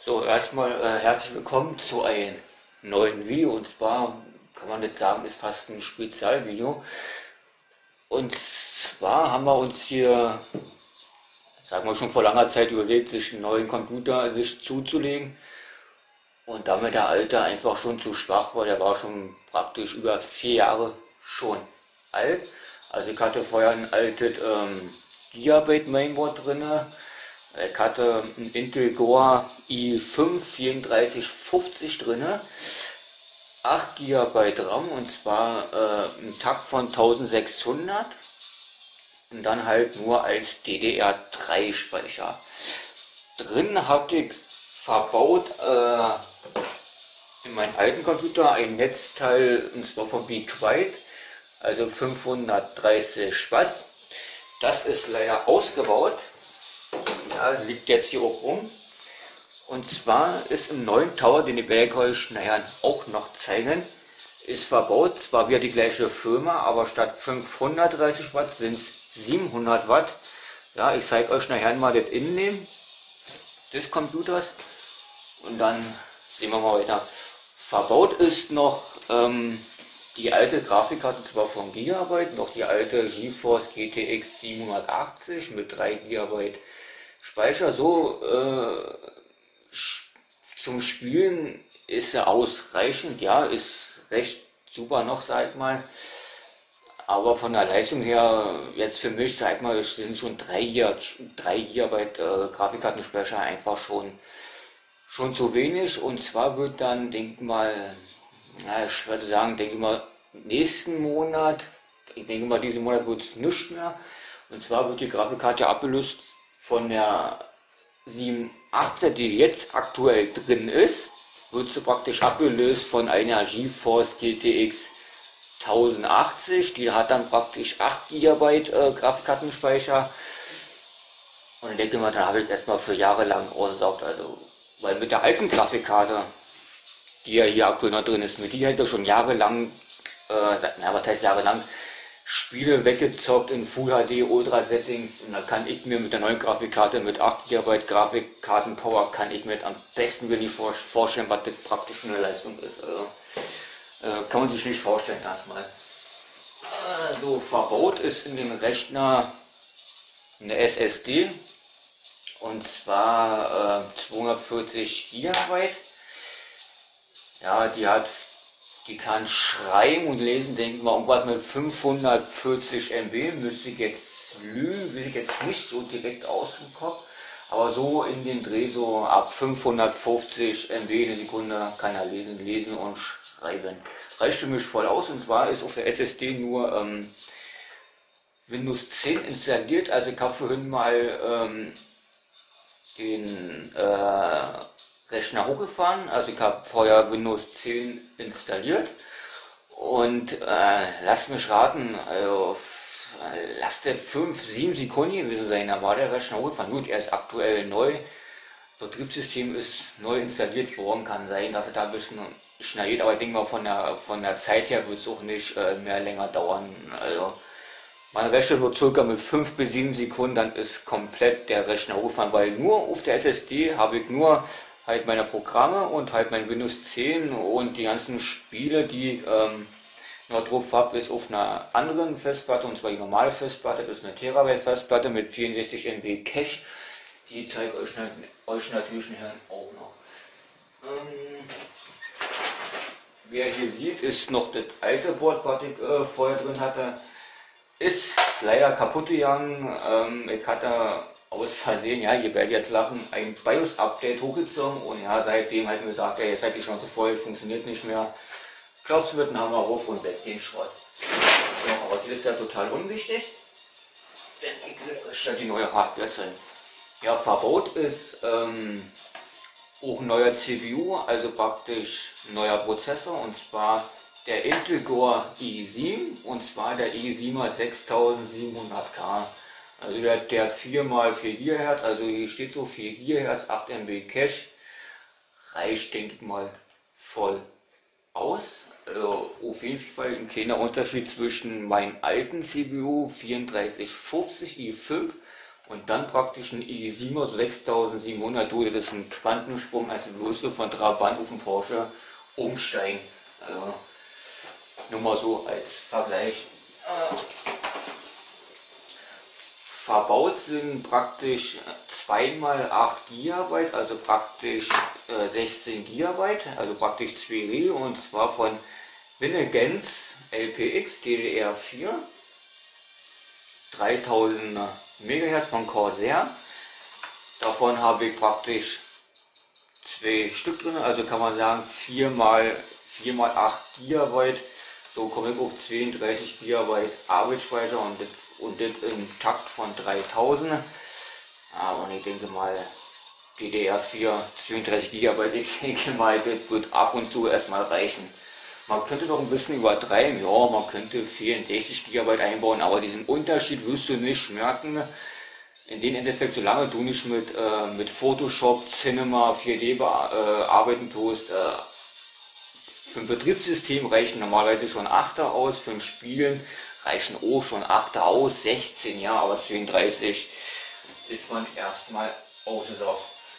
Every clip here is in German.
So, erstmal herzlich willkommen zu einem neuen Video. Und zwar kann man nicht sagen, ist fast ein Spezialvideo. Und zwar haben wir uns hier, sagen wir schon vor langer Zeit überlegt, sich einen neuen Computer sich zuzulegen. Und da mir der alte einfach schon zu schwach war, der war schon praktisch über 4 Jahre schon alt. Also ich hatte vorher ein altes Gigabyte Mainboard drin. Ich hatte ein Intel Core i5 3450 drin, 8 GB RAM und zwar ein Takt von 1600 und dann halt nur als DDR3 Speicher. Drin hatte ich verbaut in meinem alten Computer ein Netzteil, und zwar von Be Quiet, also 530 Watt. Das ist leider ausgebaut. Ja, liegt jetzt hier auch rum. Und zwar ist im neuen Tower, den ich werde euch nachher auch noch zeigen, ist verbaut, zwar wieder die gleiche Firma, aber statt 530 Watt sind es 700 Watt. Ja, ich zeige euch nachher mal das Innenleben des Computers und dann sehen wir mal weiter. Verbaut ist noch die alte Grafikkarte, zwar von Gigabyte, noch die alte GeForce GTX 780 mit 3 GB Speicher. So zum Spielen ist er ausreichend, ja, ist recht super noch, sag ich mal. Aber von der Leistung her, jetzt für mich, sag ich mal, sind schon 3 GB Grafikkartenspeicher einfach schon zu wenig. Und zwar wird dann, denke ich mal, na, ich würde sagen, denke ich mal, nächsten Monat, ich denke mal, diesen Monat wird es nicht mehr. Und zwar wird die Grafikkarte abgelöst von der 780, die jetzt aktuell drin ist, wird sie praktisch abgelöst von einer GeForce GTX 1080. Die hat dann praktisch 8 GB Grafikkartenspeicher. Und ich denke mal, dann habe ich erstmal für Jahre lang ausgesaugt. Also, weil mit der alten Grafikkarte, die ja hier aktuell noch drin ist, mit die hätte ich schon jahrelang, was heißt jahrelang, Spiele weggezockt in Full HD Ultra Settings, und da kann ich mir mit der neuen Grafikkarte mit 8 GB Grafikkartenpower kann ich mir am besten wirklich vorstellen, was das praktisch für eine Leistung ist. Also, kann man sich nicht vorstellen erstmal. So, verbaut ist in dem Rechner eine SSD, und zwar 240 GB. Ja, die kann schreiben und lesen, denke ich mal, irgendwas mit 540 MB, müsste ich jetzt lügen, will ich jetzt nicht so direkt aus dem Kopf, aber so in den Dreh, so ab 550 MB eine Sekunde kann er lesen und schreiben. Reicht für mich voll aus, und zwar ist auf der SSD nur Windows 10 installiert, also ich habe vorhin mal den Rechner hochgefahren, also ich habe vorher Windows 10 installiert und lasst mich raten, also lasst der 5-7 Sekunden gewesen sein, da war der Rechner hochgefahren. Gut, er ist aktuell neu, Betriebssystem ist neu installiert worden, kann sein, dass es da ein bisschen schnell, aber ich denke mal von der Zeit her wird es auch nicht mehr länger dauern. Also mein Rechner wird circa mit 5 bis 7 Sekunden, dann ist komplett der Rechner hochgefahren, weil nur auf der SSD habe ich nur halt meine Programme und halt mein Windows 10 und die ganzen Spiele, die ich noch drauf habe, ist auf einer anderen Festplatte, und zwar die normale Festplatte, das ist eine Terabyte Festplatte mit 64 MB Cache, die zeige ich euch natürlich nachher auch noch. Wer hier sieht, ist noch das alte Board, was ich vorher drin hatte. Ist leider kaputt gegangen. Ich hatte aus Versehen, ja, ihr werdet jetzt lachen, ein BIOS-Update hochgezogen, und ja, seitdem hat mir gesagt, ja, jetzt seid ihr schon zu voll, funktioniert nicht mehr. Klopfst mit einem Hammer auf und weg den Schrott. Ja, aber die ist ja total unwichtig, denn ich will euch ja die neue Hardware zeigen. Ja, verbaut ist auch ein neuer CPU, also praktisch ein neuer Prozessor, und zwar der Intel Core i7, und zwar der i7er 6700K. Also der 4x4 GHz, also hier steht so 4 GHz, 8 MB Cache, reicht, denke ich mal, voll aus. Also auf jeden Fall ein kleiner Unterschied zwischen meinem alten CPU 3450 i5 Und dann praktisch ein i7, also 6700, du, das ist ein Quantensprung, also bloß so von Trabant auf den Porsche umsteigen. Also nur mal so als Vergleich. Verbaut sind praktisch 2x8 GB, also praktisch 16 GB, also praktisch 2 Räder, und zwar von Winnegens LPX DDR4, 3000 MHz von Corsair. Davon habe ich praktisch 2 Stück drin, also kann man sagen 4x8 GB. So komme ich auf 32 GB Arbeitsspeicher und das im Takt von 3000. Und ich denke mal, DDR4 32 GB, ich denke mal, das wird ab und zu erstmal reichen. Man könnte noch ein bisschen übertreiben, ja, man könnte 64 GB einbauen, aber diesen Unterschied wirst du nicht merken. In dem Endeffekt, solange du nicht mit Photoshop, Cinema, 4D arbeiten tust, für ein Betriebssystem reichen normalerweise schon 8er aus, für ein Spielen reichen auch schon 8er aus, 16, ja, aber 32 ist man erstmal ausgesaugt.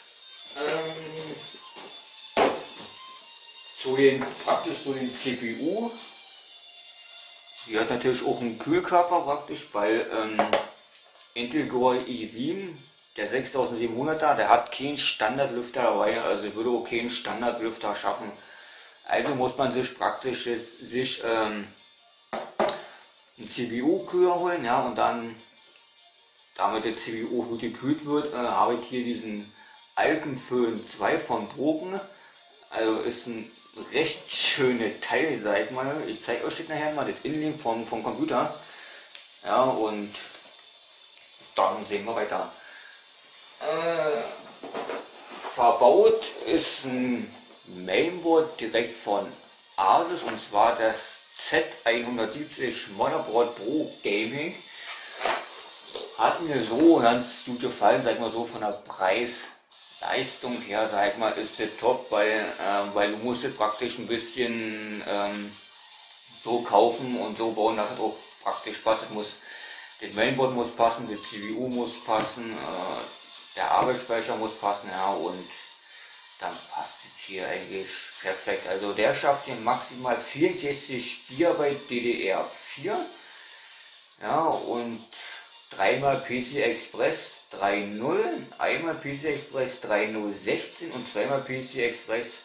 Praktisch zu den CPU. Die hat natürlich auch einen Kühlkörper praktisch, weil Intel Core i7, der 6700er, der hat keinen Standardlüfter dabei, also würde auch keinen Standardlüfter schaffen. Also muss man sich praktisch einen CPU-Kühler holen, ja, und dann, damit der CPU gut gekühlt wird, habe ich hier diesen Alpenföhn 2 von Broken. Also ist ein recht schönes Teil, sag ich mal. Ich zeige euch das nachher mal, das Innenleben vom Computer. Ja, und dann sehen wir weiter. Verbaut ist ein Mainboard direkt von Asus, und zwar das Z170 Motherboard Pro Gaming. Hat mir so ganz gut gefallen, sag ich mal so, von der Preis-Leistung her, sag ich mal, ist das top, weil du musst es praktisch ein bisschen so kaufen und so bauen, dass es auch praktisch passt. Das Mainboard muss passen, die CPU muss passen, der Arbeitsspeicher muss passen, ja, und dann passt es hier eigentlich perfekt. Also der schafft hier maximal 64 GB DDR4, ja, und 3x PCI Express 3.0, einmal PCI Express 3.0.16 und 2x PCI Express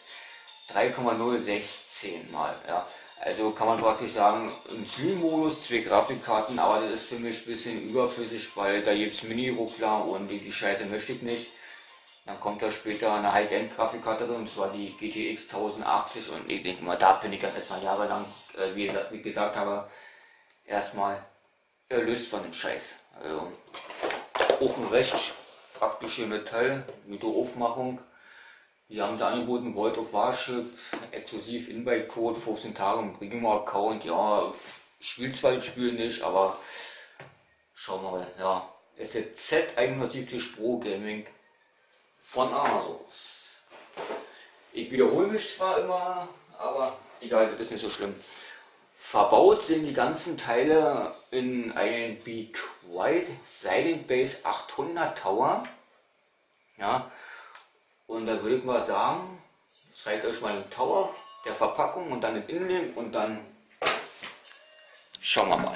3.0.16 mal, ja. Also kann man praktisch sagen, im Slim-Modus 2 Grafikkarten, aber das ist für mich ein bisschen überflüssig, weil da gibt es Mini-Ruckler und die Scheiße möchte ich nicht. Dann kommt da später eine High-End-Grafikkarte drin, und zwar die GTX 1080, und ich denke mal, da bin ich dann erstmal jahrelang, wie gesagt habe, erstmal erlöst von dem Scheiß. Also auch ein recht praktisches Metall, mit der Aufmachung. Hier haben sie angeboten, Volt of Warship, exklusiv Invite-Code, 15 Tage im Premium-Account. Ja, ich will zwar das Spiel nicht, aber schauen wir mal. Ja, das ist der Z170 Pro Gaming von Asus. Ich wiederhole mich zwar immer, aber egal, das ist nicht so schlimm. Verbaut sind die ganzen Teile in einen Be Quiet Silent Base 800 Tower. Ja, und da würde ich mal sagen, ich zeige euch mal den Tower der Verpackung und dann den Innenleben, und dann schauen wir mal.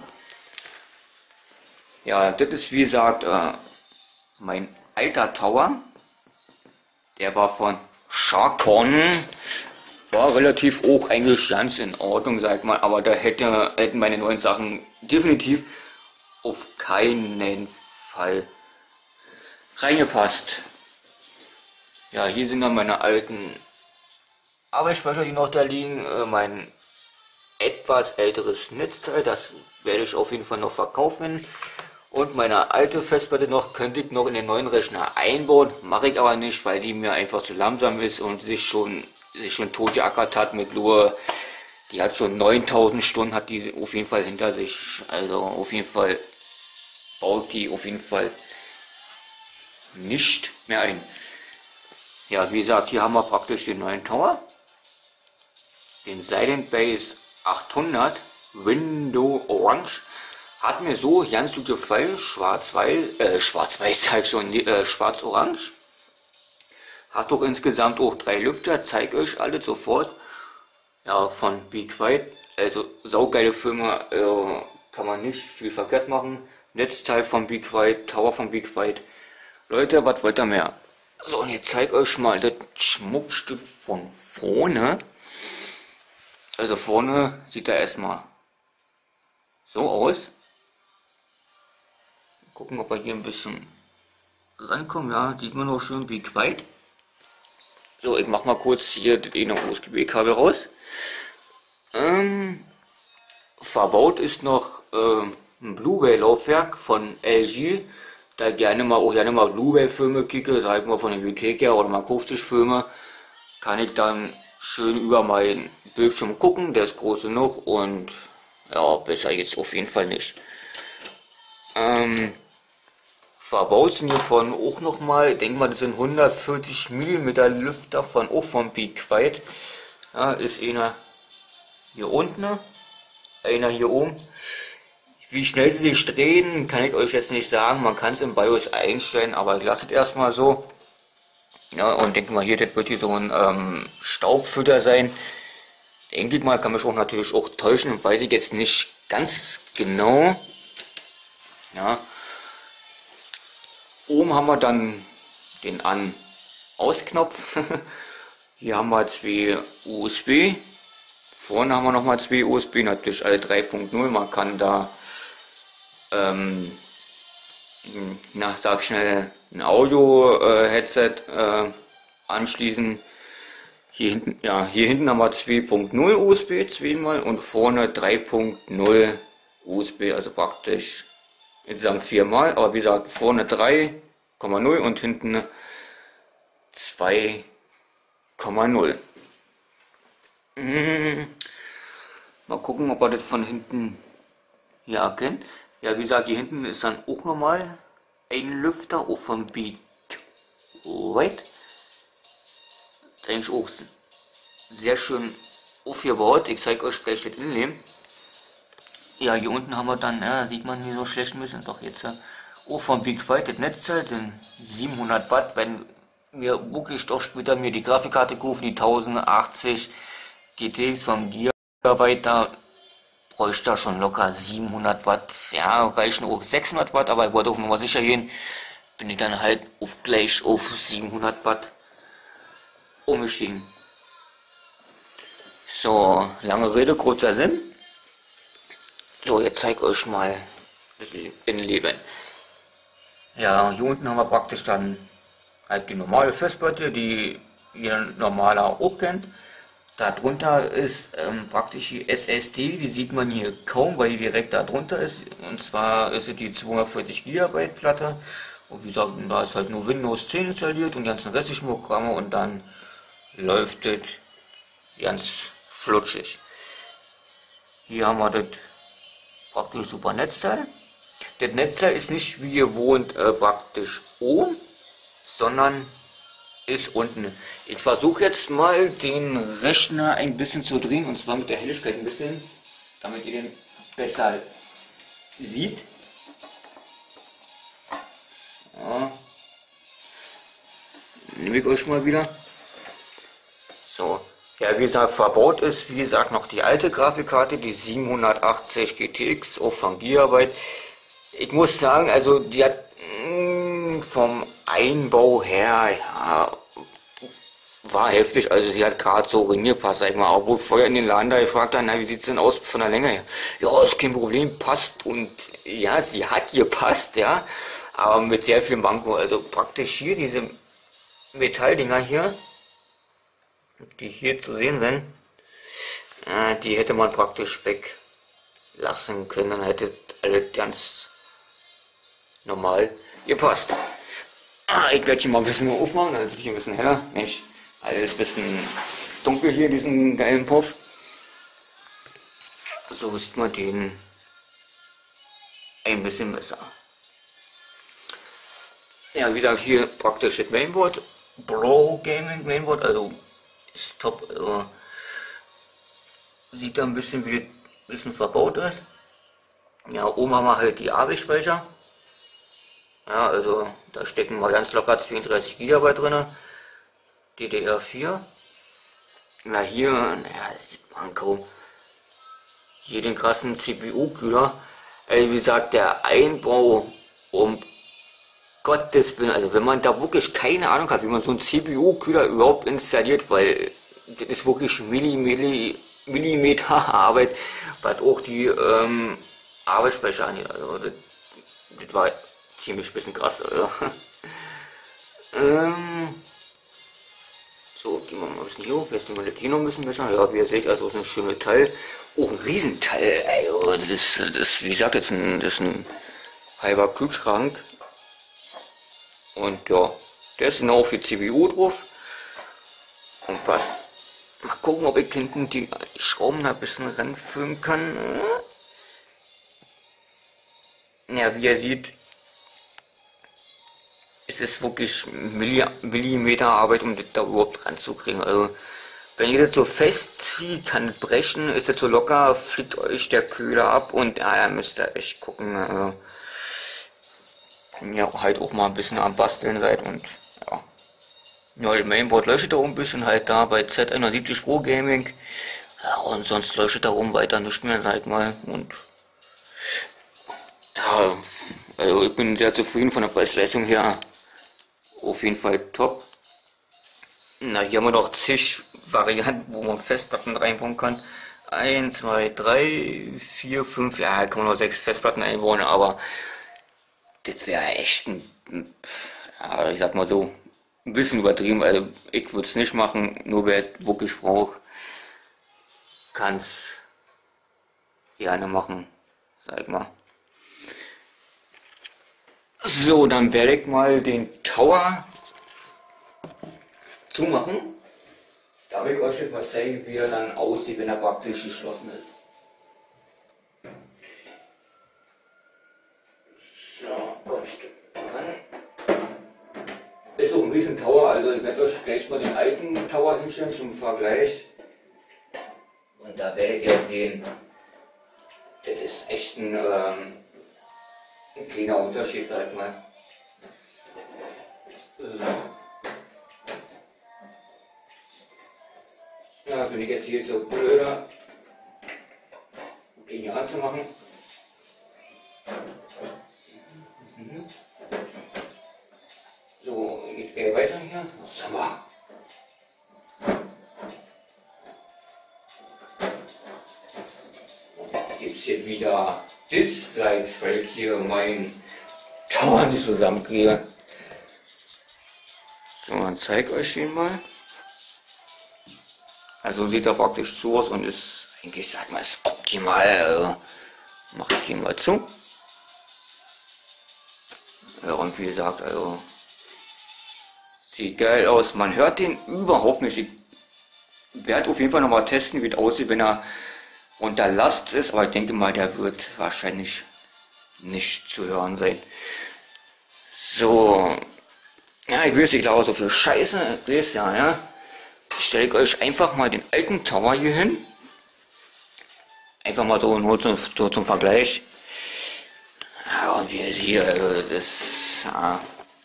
Ja, das ist wie gesagt mein alter Tower. Der war von Sharkon. War relativ auch eigentlich ganz in Ordnung, sag mal, aber da hätten meine neuen Sachen definitiv auf keinen Fall reingepasst. Ja, hier sind dann meine alten Arbeitsspeicher, die noch da liegen. Mein etwas älteres Netzteil, das werde ich auf jeden Fall noch verkaufen. Und meine alte Festplatte noch könnte ich noch in den neuen Rechner einbauen, mache ich aber nicht, weil die mir einfach zu langsam ist und sich schon totgeackert hat mit Lure. Die hat schon 9000 Stunden, hat die auf jeden Fall hinter sich. Also auf jeden Fall baut die auf jeden Fall nicht mehr ein. Ja, wie gesagt, hier haben wir praktisch den neuen Tower, den Silent Base 800 Window Orange. Hat mir so ganz gut gefallen. Schwarz-weiß sag ich schon, schwarz-orange. Hat doch insgesamt auch 3 Lüfter, zeige euch alle sofort. Ja, von Be Quiet, also saugeile Firma, kann man nicht viel verkehrt machen. Netzteil von Be Quiet, Tower von Be Quiet. Leute, was wollt ihr mehr? So, und jetzt zeige euch mal das Schmuckstück von vorne. Also vorne sieht er erstmal so aus. Gucken, ob wir hier ein bisschen rankommen. Ja, sieht man auch schön Be Quiet. So, ich mach mal kurz hier das eine USB-Kabel raus. Verbaut ist noch ein Blu-ray-Laufwerk von LG. Da gerne mal Blu-ray-Filme kicke, sag ich mal von der Bibliothek her oder mal 50 Filme, kann ich dann schön über meinen Bildschirm gucken. Der ist groß genug und ja, besser jetzt auf jeden Fall nicht. Verbaut sind hiervon auch nochmal, ich denke mal, das sind 140 mm Lüfter auch von Be Quiet. Ja, ist einer hier unten, einer hier oben. Wie schnell sie sich drehen, kann ich euch jetzt nicht sagen. Man kann es im BIOS einstellen, aber ich lasse es erstmal so. Ja, und denke mal, hier, das wird hier so ein Staubfütter sein. Denke ich mal, kann mich auch natürlich auch täuschen, weiß ich jetzt nicht ganz genau. Ja. Oben haben wir dann den An-Aus-Knopf. Hier haben wir 2 USB. Vorne haben wir nochmal 2 USB, natürlich alle 3.0. Man kann da, sag schnell, ein Audio-Headset anschließen. Hier hinten haben wir 2.0 USB zweimal und vorne 3.0 USB, also praktisch insgesamt 4 mal, aber wie gesagt, vorne 3,0 und hinten 2,0. Mal gucken, ob er das von hinten hier erkennt. Ja, wie gesagt, hier hinten ist dann auch nochmal ein Lüfter, auch von Be Quiet. Ist eigentlich auch sehr schön aufgebaut. Ich zeige euch gleich das Innenleben. Ja, hier unten haben wir dann, ja, sieht man hier so schlecht ein bisschen, doch jetzt auch von Be Quiet, das Netzteil sind 700 Watt, wenn mir wirklich doch später mir die Grafikkarte kaufen, die 1080 GTX vom Gigabyte, da bräuchte da schon locker 700 Watt, ja, reichen auch 600 Watt, aber ich wollte auf Nummer sicher gehen, bin ich dann halt gleich auf 700 Watt umgestiegen. So, lange Rede, kurzer Sinn. So, jetzt zeige ich euch mal das Innenleben. Ja, hier unten haben wir praktisch dann halt die normale Festplatte, die ihr normaler auch kennt. Darunter ist praktisch die SSD, die sieht man hier kaum, weil die direkt da drunter ist. Und zwar ist es die 240 GB Platte. Und wie gesagt, da ist halt nur Windows 10 installiert und die ganzen restlichen Programme und dann läuft das ganz flutschig. Hier haben wir das praktisch super Netzteil. Das Netzteil ist nicht wie gewohnt praktisch oben, sondern ist unten. Ich versuche jetzt mal den Rechner ein bisschen zu drehen, und zwar mit der Helligkeit ein bisschen, damit ihr den besser sieht. Ja. Nehme ich euch mal wieder. So, ja, wie gesagt, verbaut ist, wie gesagt, noch die alte Grafikkarte, die 780 GTX, auch von Gigabyte. Ich muss sagen, also die hat vom Einbau her, ja, war heftig, also sie hat gerade so reingepasst, sag ich mal, obwohl vorher in den Laden da gefragt hat, na, wie sieht's denn aus von der Länge her? Ja, ist kein Problem, passt, und ja, sie hat gepasst, ja, aber mit sehr viel Manko, also praktisch hier diese Metalldinger hier, die hier zu sehen sind, die hätte man praktisch weglassen können, dann hätte alles ganz normal gepasst. Ich werde hier mal ein bisschen aufmachen, dann ist es hier ein bisschen heller. Mensch, alles ein bisschen dunkel hier, diesen geilen Puff. So sieht man den ein bisschen besser. Ja, wie gesagt, hier praktisch das Mainboard, Pro Gaming Mainboard, also ist top. Sieht da ein bisschen, wie das ein bisschen verbaut ist. Ja, oben haben wir halt die Arbeitsspeicher. Ja, also da stecken wir ganz locker 32 GB drin. DDR4. Na hier, naja, das sieht man kaum. Hier den krassen CPU-Kühler. Wie gesagt, der Einbau, um Gottes Willen, also wenn man da wirklich keine Ahnung hat, wie man so einen CPU-Kühler überhaupt installiert, weil das ist wirklich Millimeter Arbeit, was auch die Arbeitsspeicher angeht. Also das war ziemlich bisschen krass. Also. So, gehen wir mal ein bisschen hier hoch. Jetzt nehmen wir das hier noch ein bisschen besser. Ja, wie ihr seht, also ist ein schönes Teil. Oh, ein Riesenteil. Also, das ist wie gesagt, das ist ein halber Kühlschrank. Und ja, der ist genau auf die CPU drauf. Und passt. Mal gucken, ob ich hinten die Schrauben da ein bisschen ranfüllen kann. Ja, wie ihr seht, es ist wirklich Millimeter Arbeit, um das da überhaupt ranzukriegen. Also, wenn ihr das so festzieht, kann es brechen, ist das so locker, fliegt euch der Kühler ab und ja, da müsst ihr echt gucken. Also, wenn ihr halt auch mal ein bisschen am Basteln seid und ja. Ja, das Mainboard leuchtet da oben ein bisschen halt da bei Z71 Pro Gaming. Ja, und sonst leuchtet da oben weiter nicht mehr, sag ich mal. Und ja, also ich bin sehr zufrieden von der Preis-Leistung her. Auf jeden Fall top. Na, hier haben wir noch zig Varianten, wo man Festplatten reinbauen kann. 1, 2, 3, 4, 5, ja, kann man noch 6 Festplatten einbauen, aber das wäre echt ein, ja, ich sag mal so, ein bisschen übertrieben. Also ich würde es nicht machen, nur wer wirklich braucht, kann es gerne machen, sag ich mal. So, dann werde ich mal den Tower zumachen. Da will ich euch jetzt mal zeigen, wie er dann aussieht, wenn er praktisch geschlossen ist. So, kommst du ran. Ist auch ein riesen Tower, also ich werde euch gleich mal den alten Tower hinstellen zum Vergleich. Und da werdet ihr sehen, das ist echt ein kleiner Unterschied, sag ich mal. So. Ja, bin ich jetzt hier so blöder, den hier anzumachen. So, geht gleich weiter hier. Was haben wir? Gibt es hier wieder Dislikes, weil ich hier meinen Tower nicht zusammenkriege. So, dann zeige ich euch den mal. Also sieht er praktisch so aus und ist eigentlich, sag mal, ist optimal. Also, mache ich ihn mal zu. Ja, und wie gesagt, also sieht geil aus. Man hört den überhaupt nicht. Ich werde auf jeden Fall nochmal testen, wie es aussieht, wenn er unter Last ist, aber ich denke mal, der wird wahrscheinlich nicht zu hören sein. So, ja, ich will es nicht lauter so viel Scheiße, ich weiß ja, ja. Stelle ich euch einfach mal den alten Tower hier hin. Einfach mal so nur zum Vergleich. Ja, und wie ihr seht, also das, ja,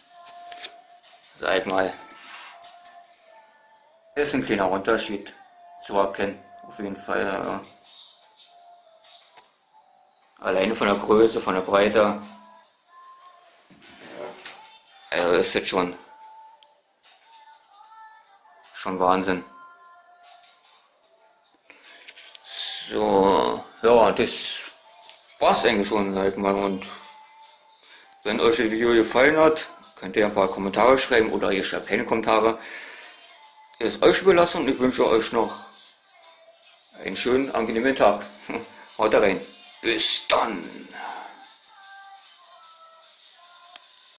sag mal, ist ein kleiner Unterschied zu erkennen, auf jeden Fall. Ja. Alleine von der Größe, von der Breite, also ist jetzt schon Wahnsinn. So, ja, das war's eigentlich schon, sag ich mal. Und wenn euch das Video gefallen hat, könnt ihr ein paar Kommentare schreiben oder ihr schreibt keine Kommentare. Ist euch überlassen und ich wünsche euch noch einen schönen, angenehmen Tag. Haut rein. Bis dann.